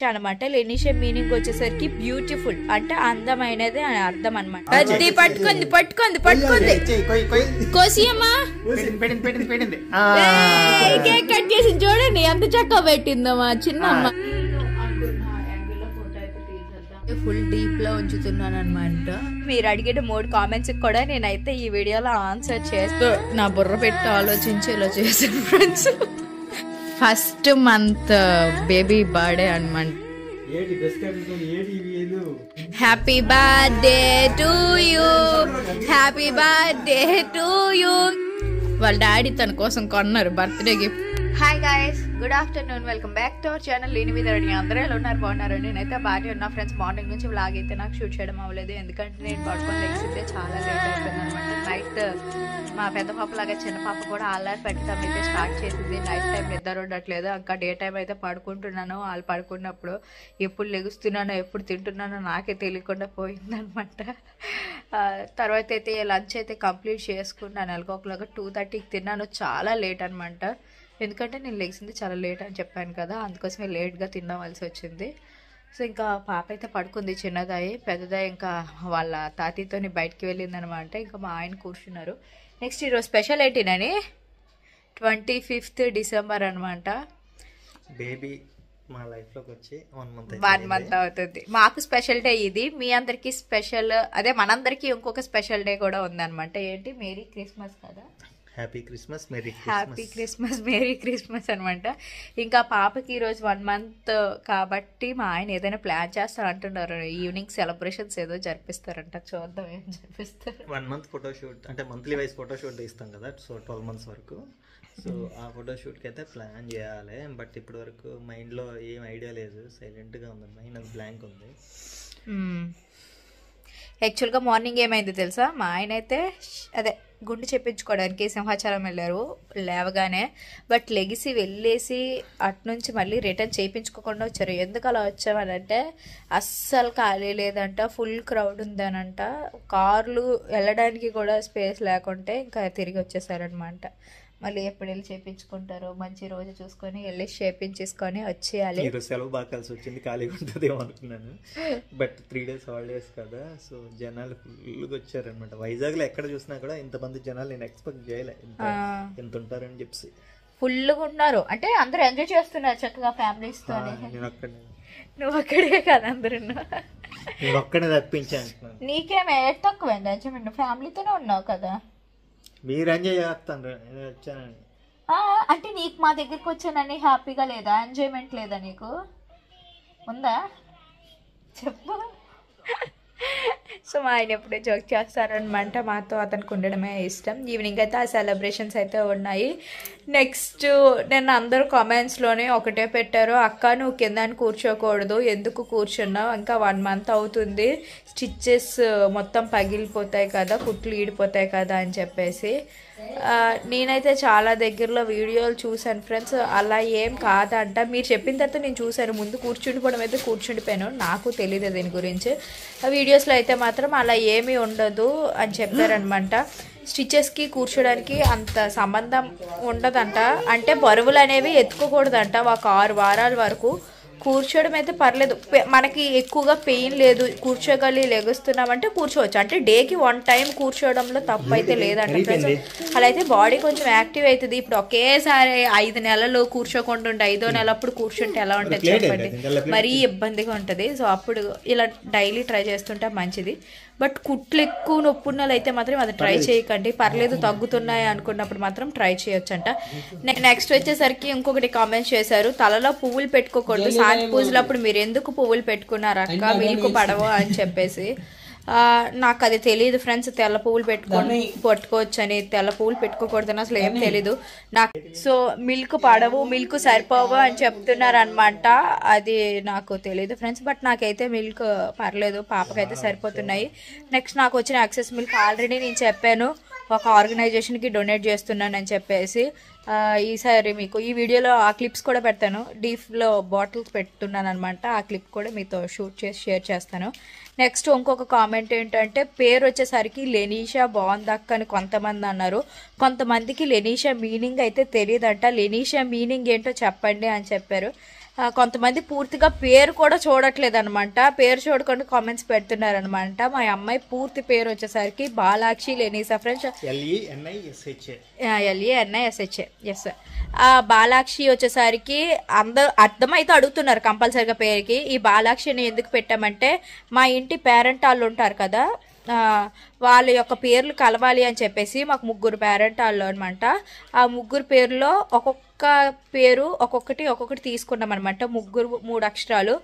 అనమాట. లెనిషా మీనింగ్ వచ్చేసరికి బ్యూటిఫుల్ అంటే అందమైనది అని అర్థం అనమాట. అది పట్టుకుంది పట్టుకుంది పట్టుకుంది కోసియమ్మా కేక్ కట్ చేసి చూడండి ఎంత చక్కగా పెట్టిందమ్మా చిన్నమ్మ. ఫుల్ డీప్ లో ఉంచుతున్నాను అనమాట. మీరు అడిగిన 3 కామెంట్స్ కూడా నేనైతే ఈ వీడియోలో ఆన్సర్ చేస్తూ నా బుర్ర పెట్టి ఆలోచించి ఇలా చేశాను friends. First month baby birthday అనమాట. Happy birthday to you, happy birthday to you. వాళ్ళ డాడీ తన కోసం కొన్నారు birthday gift. Hi guys, good afternoon, welcome back to our channel లేని మీద రెడీ. అందరూ ఎలా ఉన్నారు? బాగున్నారు? నేనైతే బాగానే ఉన్నా ఫ్రెండ్స్. మార్నింగ్ నుంచి వ్లాగ్ అయితే నాకు షూట్ చేయడం అవ్వలేదు, ఎందుకంటే నేను పడుకొని లెగ్సితే చాలా లేట్ అయిపోయింది అనమాట. నైట్ మా పెద్ద పాప లాగా చిన్న పాప కూడా అల్లరి పెట్టడం అయితే స్టార్ట్ చేసింది. నైట్ టైం నిద్ర ఉండట్లేదు, ఇంకా డే టైం అయితే పడుకుంటున్నాను. వాళ్ళు పడుకున్నప్పుడు ఎప్పుడు లెగుస్తున్నానో ఎప్పుడు తింటున్నానో నాకే తెలియకుండా పోయిందనమాట. తర్వాత అయితే లంచ్ అయితే కంప్లీట్ చేసుకున్నాను. 2:30కి తిన్నాను. చాలా లేట్ అనమాట, ఎందుకంటే నేను లెగిసింది చాలా లేట్ అని చెప్పాను కదా, అందుకోసమే లేట్గా తినవలసి వచ్చింది. సో ఇంకా పాప అయితే పడుకుంది, చిన్నదాయి. పెద్దదాయి ఇంకా వాళ్ళ తాతయ్యతోని బయటికి వెళ్ళిందనమాట. ఇంకా మా ఆయన కూర్చున్నారు. నెక్స్ట్ ఈరోజు స్పెషల్ ఏంటినని 25th డిసెంబర్ అనమాట. బేబీ మా లైఫ్లోకి వచ్చి 1 మంత్ అవుతుంది. మాకు స్పెషల్ డే ఇది, మీ అందరికి స్పెషల్ అదే మనందరికి ఇంకొక స్పెషల్ డే కూడా ఉందన్నమాట. ఏంటి? మేరీ క్రిస్మస్ కదా. హ్యాపీ క్రిస్మస్, మేరీ క్రిస్మస్ అనమాట. ఇంకా పాపకి ఈరోజు 1 మంత్ కాబట్టి మా ఆయన ఏదైనా ప్లాన్ చేస్తారు అంటున్నారు. ఈవినింగ్ సెలబ్రేషన్స్ ఏదో జరిపిస్తారంట, చూద్దాం ఏం జరిపిస్తారు. 1 మంత్ ఫోటోషూట్ అంటే మంత్లీ వైజ్ ఫోటోషూట్ తీస్తాం కదా, సో 12 months వరకు. సో ఆ ఫోటోషూట్కి అయితే ప్లాన్ చేయాలి. బట్ ఇప్పటి వరకు మైండ్లో ఏం ఐడియా లేదు, సైలెంట్గా ఉంది మైండ్, అది బ్లాంక్ ఉంది. యాక్చువల్గా మార్నింగ్ ఏమైంది తెలుసా? మా ఆయన అయితే అదే గుండు చెప్పించుకోవడానికి సింహాచలం వెళ్ళారు లేవగానే. బట్ లెగిసి వెళ్ళేసి అటునుంచి మళ్ళీ రిటర్న్ చేయించుకోకుండా వచ్చారు. ఎందుకు అలా వచ్చామనంటే అస్సలు ఖాళీ లేదంట, ఫుల్ క్రౌడ్ ఉందనంట. కార్లు వెళ్ళడానికి కూడా స్పేస్ లేకుంటే ఇంకా తిరిగి వచ్చేసారనమాట. మళ్ళీ ఎప్పుడు వెళ్ళి చేయించుకుంటారో, మంచి రోజు చూసుకొని వెళ్ళి చేయించేసుకొని వచ్చేయాలి. సెలవు బాగా కలిసి వచ్చింది, ఖాళీగా ఉంటుందేమో అనుకున్నాను. బట్ 3 days హాలిడేస్ కదా, సో జనాలు ఫుల్గా వచ్చారనమాట. వైజాగ్లో ఎక్కడ చూసినా కూడా ఇంతమంది జనాలు నేను ఎక్స్పెక్ట్ చేయలే, ఎంత ఉంటారని చెప్పి. ఫుల్గా ఉన్నారు అంటే అందరూ ఎంజాయ్ చేస్తున్నారు చక్కగా ఫ్యామిలీస్ తో. నువ్వు అక్కడే కదా, అందరూ నేను ఒక్కడే తప్పించాను. నీకేమే తక్కువ ఎంజాయ్మెంట్, ఫ్యామిలీతోనే ఉన్నావు కదా. మీరు ఎంజాయ్ చేస్తాను, నేను వచ్చానండి అంటే నీకు మా దగ్గరికి వచ్చానని హ్యాపీగా లేదా? ఎంజాయ్మెంట్ లేదా నీకు? ఉందా చెప్పు. సో మా ఆయన ఎప్పుడే జోక్ చేస్తారనమాట. మాతో అతనికి ఉండడమే ఇష్టం. ఈవినింగ్ అయితే ఆ సెలబ్రేషన్స్ అయితే ఉన్నాయి. నెక్స్ట్ నేను అందరూ కామెంట్స్లోనే ఒకటే పెట్టారు, అక్క నువ్వు కిందని కూర్చోకూడదు, ఎందుకు కూర్చున్నావు, ఇంకా 1 month అవుతుంది, స్టిచ్చెస్ మొత్తం పగిలిపోతాయి కదా, కుట్లు ఈడిపోతాయి కదా అని చెప్పేసి. నేనైతే చాలా దగ్గరలో వీడియోలు చూశాను ఫ్రెండ్స్, అలా ఏం కాదంట. మీరు చెప్పిన తర్వాత నేను చూశాను, ముందు కూర్చుండిపోవడం అయితే కూర్చుండిపోయాను, నాకు తెలియదు దీని గురించి. ఆ వీడియోస్లో అయితే మాత్రం అలా ఏమీ ఉండదు అని చెప్పారనమాట. స్టిచెస్కి కూర్చోడానికి అంత సంబంధం ఉండదంట, అంటే బరువులు అనేవి ఎత్తుకోకూడదంట. ఒక 6 వారాల వరకు కూర్చోవడం అయితే పర్లేదు, మనకి ఎక్కువగా పెయిన్ లేదు, కూర్చోగలి లెగుస్తున్నామంటే కూర్చోవచ్చు. అంటే డేకి 1 time కూర్చోవడంలో తప్పు అయితే లేదంట ఫ్రెండ్స్. అలా అయితే బాడీ కొంచెం యాక్టివ్ అవుతుంది. ఇప్పుడు ఒకేసారి 5 నెలలు కూర్చోకుండా ఉంటే 5వ నెల అప్పుడు కూర్చుంటే ఎలా ఉంటుంది చెప్పండి, మరీ ఇబ్బందిగా ఉంటుంది. సో అప్పుడు ఇలా డైలీ ట్రై చేస్తుంటే మంచిది. బట్ కుట్లు ఎక్కువ నొప్పున్నలు అయితే మాత్రం అది ట్రై చేయకండి, పర్లేదు తగ్గుతున్నాయి అనుకున్నప్పుడు మాత్రం ట్రై చేయొచ్చంట. నెక్స్ట్ వచ్చేసరికి ఇంకొకటి కామెంట్స్ చేశారు, తలలో పువ్వులు పెట్టుకోకూడదు, శాంతి పూజలప్పుడు మీరు ఎందుకు పువ్వులు పెట్టుకున్నారు అక్క, మిల్క్ పడవు అని చెప్పేసి. నాకు అది తెలియదు ఫ్రెండ్స్, తెల్ల పువ్వులు పెట్టుకోవచ్చు అని. తెల్ల పువ్వులు పెట్టుకోకూడదని అసలు ఏం తెలీదు నాకు. సో మిల్క్ పడవు, మిల్క్ సరిపోవు అని చెప్తున్నారు అనమాట. అది నాకు తెలియదు ఫ్రెండ్స్, బట్ నాకైతే మిల్క్ పర్లేదు, పాపకైతే సరిపోతున్నాయి. నెక్స్ట్ నాకు వచ్చిన యాక్సెస్ మిల్క్ ఆల్రెడీ నేను చెప్పాను, ఒక ఆర్గనైజేషన్కి డొనేట్ చేస్తున్నానని చెప్పేసి. ఈసారి మీకు ఈ వీడియోలో ఆ క్లిప్స్ కూడా పెడతాను. డీప్లో బాటిల్స్ పెడుతున్నాను అనమాట, ఆ క్లిప్ కూడా మీతో షూట్ చేసి షేర్ చేస్తాను. నెక్స్ట్ ఇంకొక కామెంట్ ఏంటంటే, పేరు వచ్చేసరికి లెనీషా బాగుందక్క అని కొంతమంది అన్నారు. కొంతమందికి లెనీషా మీనింగ్ అయితే తెలియదంట. లెనీషా మీనింగ్ ఏంటో చెప్పండి అని చెప్పారు. కొంతమంది పూర్తిగా పేరు కూడా చూడట్లేదు అనమాట, పేరు చూడకుండా కామెంట్స్ పెడుతున్నారు అనమాట. మా అమ్మాయి పూర్తి పేరు వచ్చేసరికి Balakshi Lenisha friends, LENISHA. Yes, Balakshi వచ్చేసరికి అందరూ అర్థమైతే అడుగుతున్నారు కంపల్సరిగా పేరుకి. ఈ బాలాక్షిని ఎందుకు పెట్టామంటే మా ఇంటి పేరెంట్ వాళ్ళు ఉంటారు కదా, వాళ్ళ యొక్క పేర్లు కలవాలి అని చెప్పేసి మాకు 3 పేరెంట్ వాళ్ళు అనమాట. ఆ 3 పేర్లో ఒక్కొక్క పేరు ఒక్కొక్కటి తీసుకున్నాం అనమాట. 3 అక్షరాలు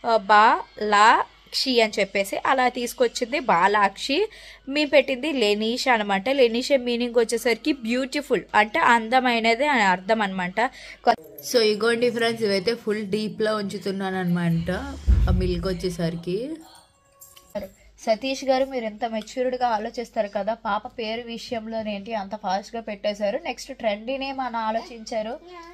బాలాక్షి అని చెప్పేసి అలా తీసుకొచ్చింది బాలాక్షి. మేము పెట్టింది లెనీషా అనమాట. లెనీషా మీనింగ్ వచ్చేసరికి బ్యూటిఫుల్, అంటే అందమైనది అని అర్థం అనమాట. సో ఇగోండి ఫ్రెండ్స్, ఇవైతే ఫుల్ డీప్లో ఉంచుతున్నాను అనమాట. ఆ మిల్క్ వచ్చేసరికి సతీష్ గారు మీరు ఎంత మెచ్యూర్డ్గా ఆలోచిస్తారు కదా, పాప పేరు విషయంలోనేంటి అంత ఫాస్ట్గా పెట్టేశారు. నెక్స్ట్ ట్రెండీనే మన ఆలోచించారు.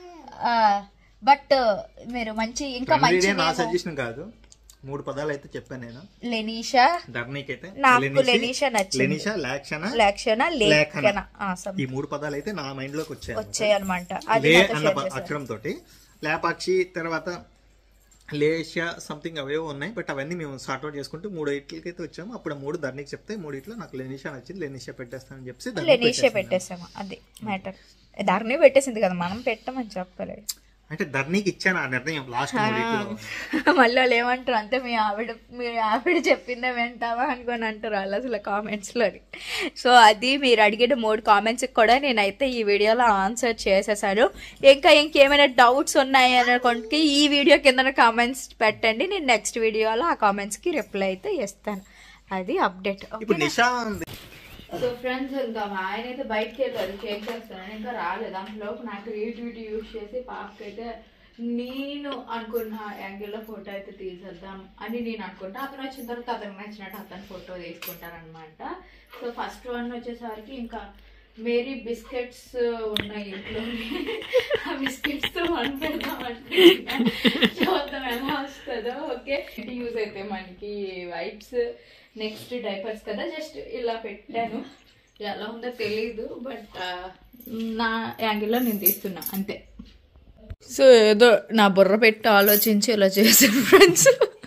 బట్ మీరు మంచి ఇంకా మంచి సజెషన్ కాదు, 3 పదాలు అయితే చెప్పాను నేను. లెనీషా, నాకు లెనీషా నచ్చింది. లెనీషా, లాక్షణ, లేఖన, ఈ 3 పదాలు అయితే నా మైండ్ లోకి వచ్చాయి అనమాట. అక్షరం తోటి లేపాక్షి, తర్వాత లేషియా సంథింగ్ అవేవో ఉన్నాయి. బట్ అవన్నీ మేము సార్ట్అవుట్ చేసుకుంటూ 3 ఇట్లకైతే వచ్చాము. అప్పుడు 3 ధర్నికి చెప్తే 3 ఇట్లో నాకు లెనీషా నచ్చింది, లెనీషా పెట్టేస్తానని చెప్పి లెనీషా పెట్టేసాము. అది మ్యాటర్. ధర్ని పెట్టేసింది కదా, మనం పెట్టమని చెప్పలేదు. అంటే ధర్నీకి ఇచ్చాను ఆ నిర్ణయం లాస్ట్. మళ్ళీ వాళ్ళు ఏమంటారు అంటే మీ ఆవిడ చెప్పిందే వింటావా అనుకొని అంటారు వాళ్ళు అసలు కామెంట్స్లో. సో అది మీరు అడిగిన 3 కామెంట్స్కి కూడా నేనైతే ఈ వీడియోలో ఆన్సర్ చేసేసాను. ఇంకేమైనా డౌట్స్ ఉన్నాయి అనుకోండి ఈ వీడియో కింద కామెంట్స్ పెట్టండి, నేను నెక్స్ట్ వీడియోలో ఆ కామెంట్స్కి రిప్లై అయితే ఇస్తాను. అది అప్డేట్. సో ఫ్రెండ్స్, ఇంకా మా ఆయన అయితే బయటకు వెళ్ళారు, చేంజ్ చేస్తాను, ఇంకా రాలేదు. అందులో నా క్రియేటివిటీ యూజ్ చేసి పాపకైతే నేను అనుకున్న యాంగిల్లో ఫోటో అయితే తీసేద్దాం అని నేను అనుకుంటా. అతను వచ్చిన తర్వాత అతనికి నచ్చినట్టు అతను ఫోటో తీసుకుంటారనమాట. సో ఫస్ట్ వన్ వచ్చేసరికి ఇంకా మేరీ బిస్కెట్స్ ఉన్నాయి ఇంట్లో, ఆ బిస్కెట్స్తో వన్ పెడదామంటే చూద్దాం ఎలా వస్తుందో. ఓకే, యూజ్ అయితే మనకి వైప్స్, నెక్స్ట్ డైపర్స్ కదా, జస్ట్ ఇలా పెట్టాను. ఎలా ఉందో తెలీదు, బట్ నా యాంగిల్లో నేను తీస్తున్నా అంతే. సో ఏదో నా బుర్ర పెట్టి ఆలోచించి ఇలా చేశాను ఫ్రెండ్స్.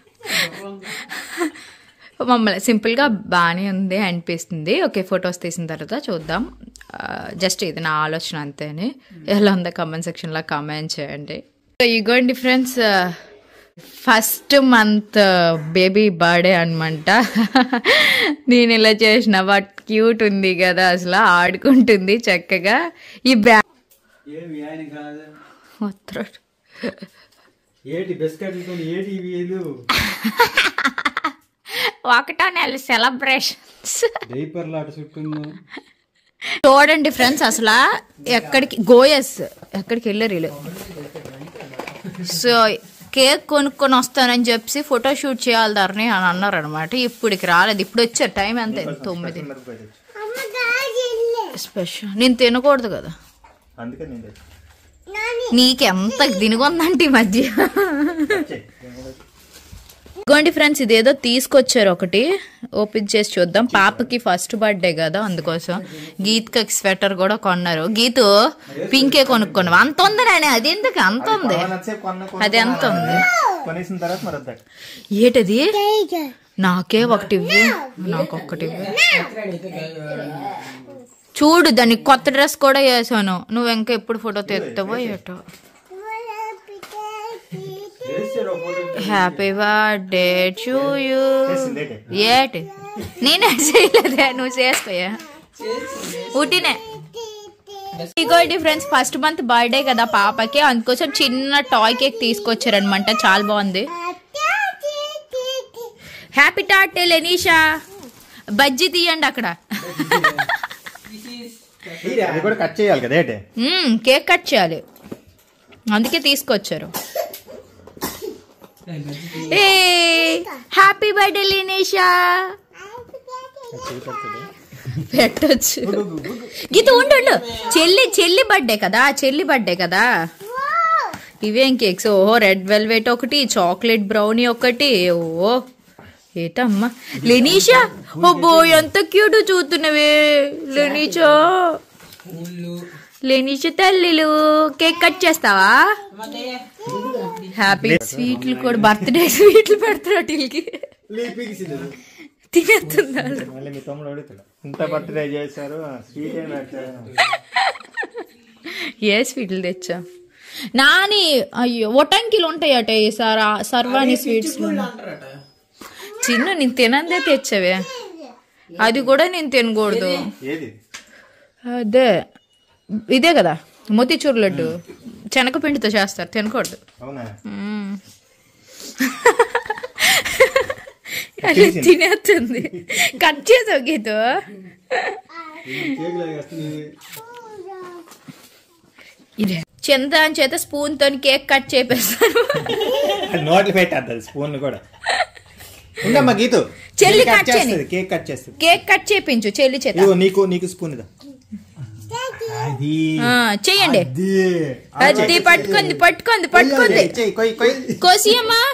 మమ్మల్ని సింపుల్గా బాగానే ఉంది అనిపిస్తుంది. ఓకే, ఫొటోస్ తీసిన తర్వాత చూద్దాం. జస్ట్ ఇది నా ఆలోచన అంతేని. ఎలా ఉందో కామెంట్ సెక్షన్లో కామెంట్ చేయండి. ఇగోండి friends, first month baby birthday అనమాట. నేను ఇలా చేసిన బట్ క్యూట్ ఉంది కదా, అసలు ఆడుకుంటుంది చక్కగా. ఈ బ్యాగ్ ఒకటో నెల సెలబ్రేషన్స్ చూడండి ఫ్రెండ్స్. అసలు ఎక్కడికి వెళ్ళారు. సో కేక్ కొనుక్కొని వస్తానని చెప్పి ఫోటో షూట్ చేయాలి ధరని అని అన్నారు అనమాట. ఇప్పటికి రాలేదు, ఇప్పుడు వచ్చారు. టైం ఎంత? 9. స్పెషల్ నేను తినకూడదు కదా, నీకెంత దినుగుందంటే ఈ మధ్య. ఇదిగోండి ఫ్రెండ్స్, ఇదేదో తీసుకొచ్చారు, ఒకటి ఓపెన్ చేసి చూద్దాం. పాపకి ఫస్ట్ బర్త్డే కదా, అందుకోసం గీత్కి స్వెటర్ కూడా కొన్నారు. గీతు పింకే కొనుక్కున్నావు. అంత ఉంది నాని, అది ఎందుకు అంత ఉంది? అది ఎంత ఉంది? ఏటది? నాకే ఒకటి ఇవ్వు, నాకు ఒక్కటి ఇవ్వు. చూడు, దానికి కొత్త డ్రెస్ కూడా వేసాను. నువ్వు ఇంకా ఎప్పుడు ఫోటో తెస్తావో ఏటో. Happy birthday to you. ఏటి నేనే చేయలేదే, నువ్వు చేసుకోయా ఊటినే. ఇంకోటి ఫ్రెండ్స్, ఫస్ట్ మంత్ బర్త్డే కదా పాపకి, అందుకోసం చిన్న టాయ్ కేక్ తీసుకొచ్చారనమాట. చాలా బాగుంది. Happy birthday Lenisha. బజ్జీ తీయండి అక్కడ. కేక్ కట్ చేయాలి, అందుకే తీసుకొచ్చారు. Happy birthday Lenisha. పెట్టొచ్చు. గీత ఉండు, చెల్లి బర్త్డే కదా. ఇవేం కేక్స్? ఓహో, రెడ్ వెల్వెట్ ఒకటి, చాక్లెట్ బ్రౌనీ ఒకటి. ఓ ఏటమ్మా లెనీషా, ఓ బో ఎంత క్యూట్ చూస్తున్నవే లెనీషా. లేనిష తల్లిలు కేక్ కట్ చేస్తావా? హ్యాపీ స్వీట్లు కూడా బర్త్డే స్వీట్లు పెడతాడు వీళ్ళకి. తినేస్తున్నారు. ఇంత బర్త్డే చేశారు, ఏ స్వీట్లు తెచ్చా నాని? అయ్యో ఒటంకిలు ఉంటాయట ఈసారి సర్వాణి స్వీట్స్ లో. చిన్న నేను తినందే తెచ్చావే, అది కూడా నేను తినకూడదు. అదే ఇదే కదా మోతీచూర్ లడ్డు, శనగపిండితో చేస్తారు, తినకూడదు. తినేస్తుంది. కట్ చేసావు గీతో. ఇదే చంద్రాన్ చేత స్పూన్ తోని కేక్ కట్ చేపేస్తాను. నోట్లు పెట్టేద్దాం స్పూన్ కూడా. గీతు చెల్లి కట్ చేయండి, కేక్ కట్ చేస్తుంది. కేక్ కట్ చేపించు చెల్లి చేత. నీకు స్పూన్ ఇదా చెయ్యండి. అది పట్టుకుంది కోసియమ్మా.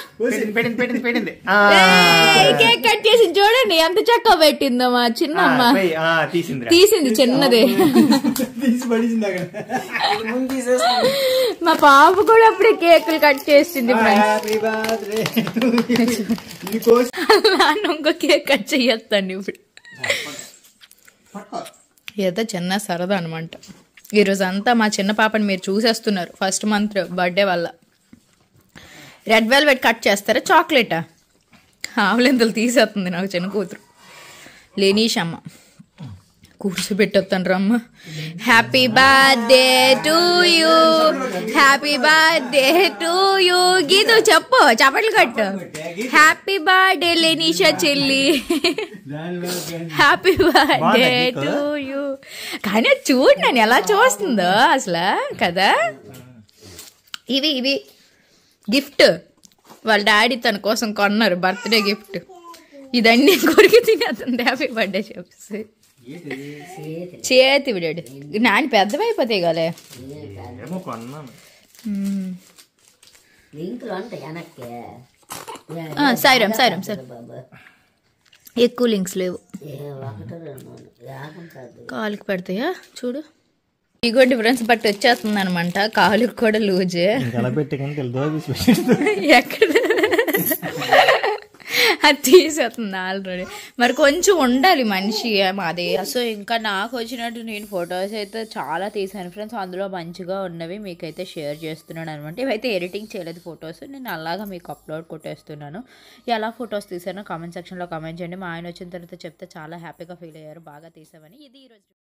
కేక్ కట్ చేసి చూడండి ఎంత చక్కగా పెట్టిందమ్మా చిన్నమ్మ. తీసింది చిన్నదే. మా పాప కూడా అప్పుడే కేకులు కట్ చేసింది. ఇంకో కేక్ కట్ చెయ్యొస్తాను ఇప్పుడు. ఏదో చిన్న సరదా అనమాట. ఈరోజు అంతా మా చిన్న పాపని మీరు చూసేస్తున్నారు. ఫస్ట్ మంత్ బర్త్డే వల్ల. రెడ్ వెల్వెట్ కట్ చేస్తారా చాక్లెటా? ఆవులెంతలు తీసేస్తుంది నాకు చిన్న కూతురు. లేనీషమ్మ కూర్చోబెట్టొస్తాను రమ్మ. Happy birthday to you, happy birthday to you. Geethu చెప్పు, చప్పట్లు కట్టు. హ్యాపీ బర్త్డే లేనీషా చెల్లి, హ్యాపీ బర్త్డే టు యూ. కానీ చూడు నేను ఎలా చూస్తుందో అసలు కదా. ఇవి గిఫ్ట్ వాళ్ళ డాడీ తన కోసం కొన్నారు, బర్త్డే గిఫ్ట్. ఇదన్నీ కొరికి తినేస్తుంది హ్యాపీ బర్త్డే చెప్పేసి. చేతి విడాడు నాని పెద్దవైపోతాయి కదా. సాయిరామ్ సార్ ఎక్కువ లింక్స్ లేవు, కాలుకి పెడతాయా చూడు. ఇగో డిఫరెన్స్ బట్టి వచ్చేస్తుంది అనమాట. కాలుకి కూడా లూజే. ఎక్కడ అది తీసేస్తుంది ఆల్రెడీ. మరి కొంచెం ఉండాలి మనిషి మాది. సో ఇంకా నాకు వచ్చినట్టు నేను ఫొటోస్ అయితే చాలా తీసాను ఫ్రెండ్స్. అందులో మంచిగా ఉన్నవి మీకైతే షేర్ చేస్తున్నాను అనమాట. ఇవైతే ఎడిటింగ్ చేయలేదు ఫొటోస్, నేను అలాగా మీకు అప్లోడ్ కొట్టేస్తున్నాను. ఎలా ఫొటోస్ తీసానో కామెంట్ సెక్షన్లో కామెంట్ చేయండి. మా ఆయన వచ్చిన తర్వాత చెప్తే చాలా హ్యాపీగా ఫీల్ అయ్యారు, బాగా తీసామని. ఇది ఈరోజు.